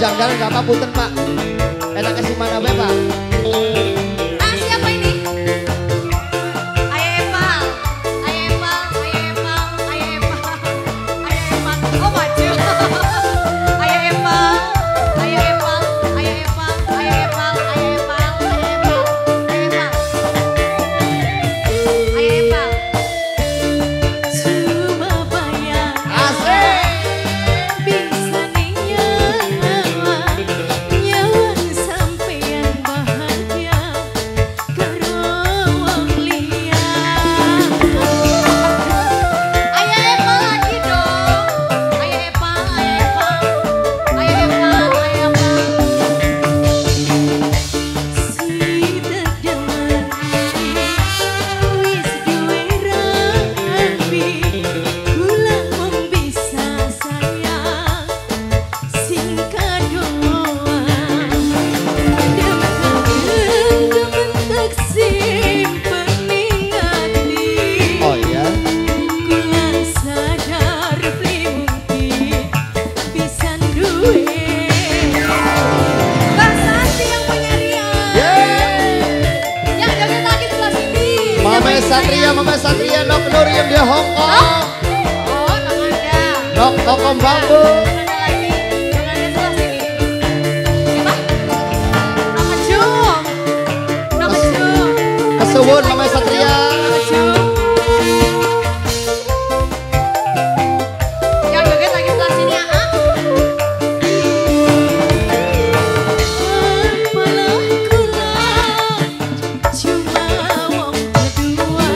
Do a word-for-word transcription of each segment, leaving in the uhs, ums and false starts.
janggal nggak apa punten Pak. Enaknya si mana be Pak? Ah siapa ini? Ayah Epal, Ayah Epal, Ayah Epal, Ayah Epal, Ayah Epal. Oh maju. Ayah Epal, Ayah Epal, Ayah Epal, Ayah Epal, Ayah Epal, Ayah Epal, Ayah Epal. Cuma bayang Asik. bisa nyawa nyawa sampean bahagia karo wong liya. Ayah Epal lagi dong. Ayah Epal, Ayah Epal, Ayah Epal, Ayah Epal. Si tedemen wis duwe rapi, kula mung bisa sayang sing kadoa. Demen-demen simpen ning ati. Oh iya. Kula sadar mungkin bisa duwe. Mbak Santi yang punya Rian. Yeay. Yang joget lagi sebelah sini. Mama Satria, Mama Satria, Nok Nur yang di Hong Kong. Oh, Nang ada. Nok Kokom Bambu. Nang ada lagi. Nang ada sebelah sini. Siapa? Nang Ajung. Nang Ajung. Kesuwun Mama Satria. Nang Ajung. Yang joget lagi sebelah sini ya, ah. Malah kula cuma wong kedua,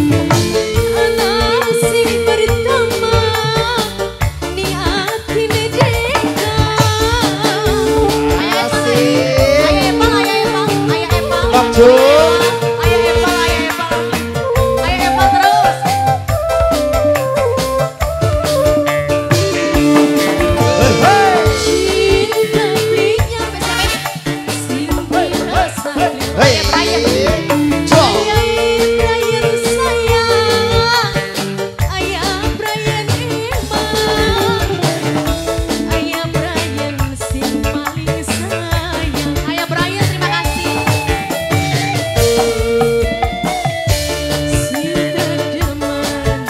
anak sing pertama ni atine deka. Asik. Ayah Epal, Ayah Epal, Ayah Epal. Nok Jung. Ayah Epal, Ayah Epal. Ayah Epal terus. Cinta belinya sampai simpan rasa. Hei. Ayah Brian. Jom. Ayah Brian sayang, Ayah Brian emang, Ayah Brian sing paling sayang. Ayah Brian terima kasih. Si tedemen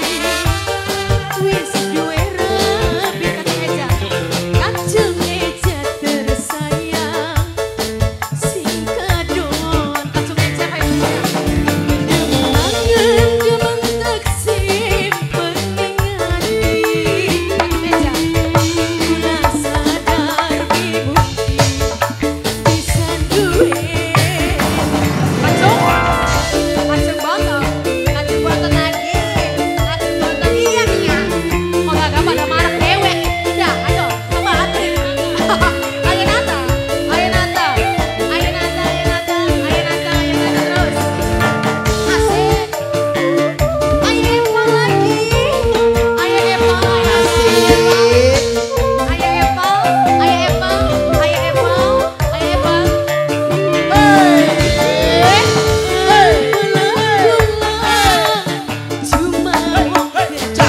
wis duwe rabi Kanjeng Eja, Kanjeng Eja tersayang sing kadon. Kanjeng Eja kayak demenangan dementek simpen ning ati. Eja kula sadar bibukti bisa duwe. Kanjeng Kanjeng Bontot, Kanjeng Bontot lagi, Kanjeng Bontot iya Nia. Kok gak pada marah dewek? Udah, ayo, coba antri. Ayo Nata, ayo Nata, ayo Nata, ayo Nata, ayo Nata, ayo Nata terus. Asik. Ayo Epal lagi, ayo Epal, ayo Asik. Ayo Epal, ayo Epal, ayo Epal, ayo Epal. Cuma wong kedua,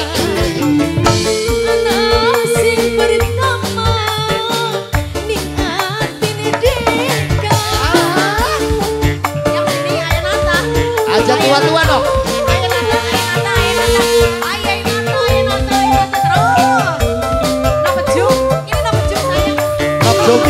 anak sing pertama ning atine deka. Yang sini Ayah Nata. Ajak tua-tua Nok. Ayah Nata, Ayah Nata, Ayah Nata. Ayah Nata, Ayah Nata, Ayah Nata terus. Napa Jung? Ini Napa Jung sayang. Nok Jung.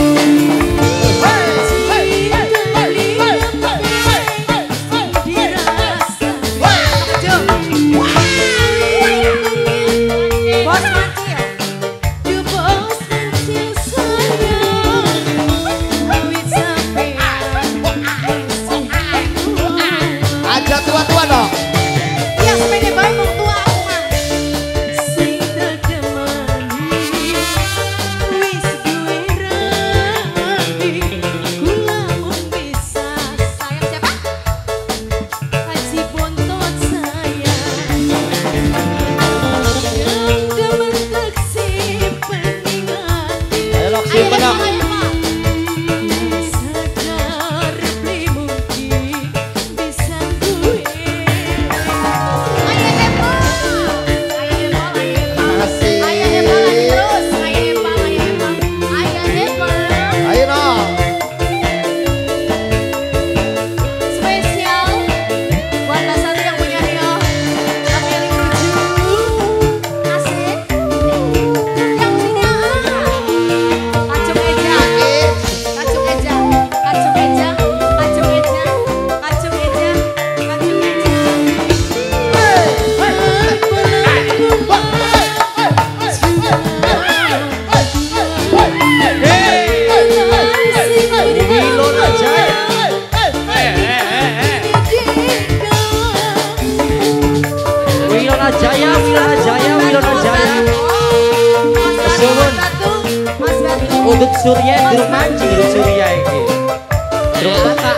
Bos Mancil, du bos Mancil sayang, wis sampean Ajak tua-tua Nok. Wilona Jaya, Wilona Jaya, Wilona Jaya. Suwun. Udut Surya durung mancing Udut Surya iki. Durung kakak.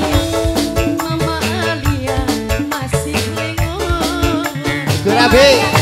Gurabe.